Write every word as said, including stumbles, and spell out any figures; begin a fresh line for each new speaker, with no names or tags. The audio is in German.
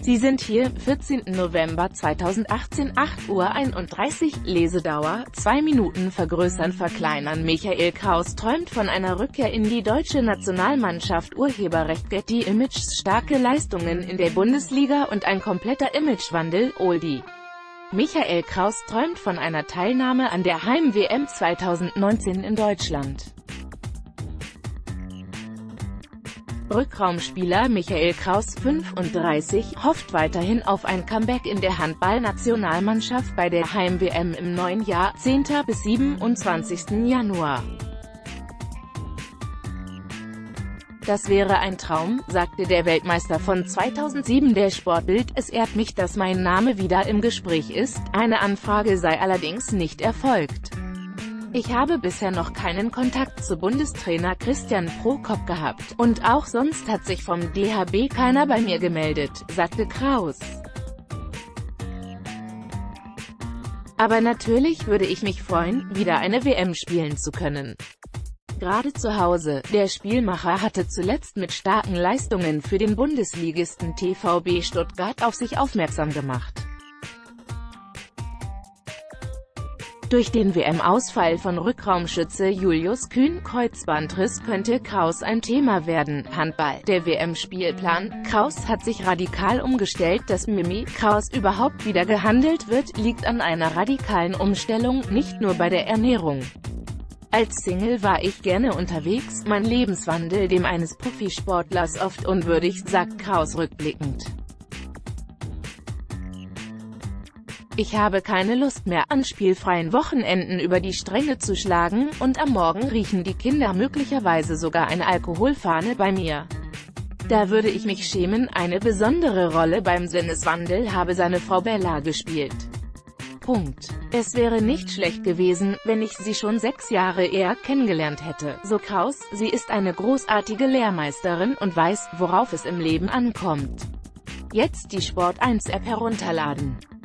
Sie sind hier, vierzehnten November zweitausendachtzehn, acht Uhr einunddreißig, Lesedauer, zwei Minuten vergrößern verkleinern. Michael Kraus träumt von einer Rückkehr in die deutsche Nationalmannschaft. Urheberrecht Getty Images. Starke Leistungen in der Bundesliga und ein kompletter Imagewandel. Oldie. Michael Kraus träumt von einer Teilnahme an der Heim-W M zweitausendneunzehn in Deutschland. Rückraumspieler Michael Kraus, fünfunddreißig, hofft weiterhin auf ein Comeback in der Handball-Nationalmannschaft bei der Heim-W M im neuen Jahr, zehnten bis siebenundzwanzigsten Januar. Das wäre ein Traum, sagte der Weltmeister von zweitausendsieben der Sportbild. Es ehrt mich, dass mein Name wieder im Gespräch ist, eine Anfrage sei allerdings nicht erfolgt. Ich habe bisher noch keinen Kontakt zu Bundestrainer Christian Prokop gehabt, und auch sonst hat sich vom D H B keiner bei mir gemeldet, sagte Kraus. Aber natürlich würde ich mich freuen, wieder eine W M spielen zu können. Gerade zu Hause. Der Spielmacher hatte zuletzt mit starken Leistungen für den Bundesligisten T V B Stuttgart auf sich aufmerksam gemacht. Durch den W M-Ausfall von Rückraumschütze Julius Kühn, Kreuzbandriss, könnte Kraus ein Thema werden. Handball. Der W M-Spielplan. Kraus hat sich radikal umgestellt. Dass Mimi Kraus überhaupt wieder gehandelt wird, liegt an einer radikalen Umstellung, nicht nur bei der Ernährung. Als Single war ich gerne unterwegs, mein Lebenswandel dem eines Profisportlers oft unwürdig, sagt Kraus rückblickend. Ich habe keine Lust mehr, an spielfreien Wochenenden über die Stränge zu schlagen, und am Morgen riechen die Kinder möglicherweise sogar eine Alkoholfahne bei mir. Da würde ich mich schämen. Eine besondere Rolle beim Sinneswandel habe seine Frau Bella gespielt. Punkt. Es wäre nicht schlecht gewesen, wenn ich sie schon sechs Jahre eher kennengelernt hätte, so Kraus. Sie ist eine großartige Lehrmeisterin und weiß, worauf es im Leben ankommt. Jetzt die Sport eins App herunterladen.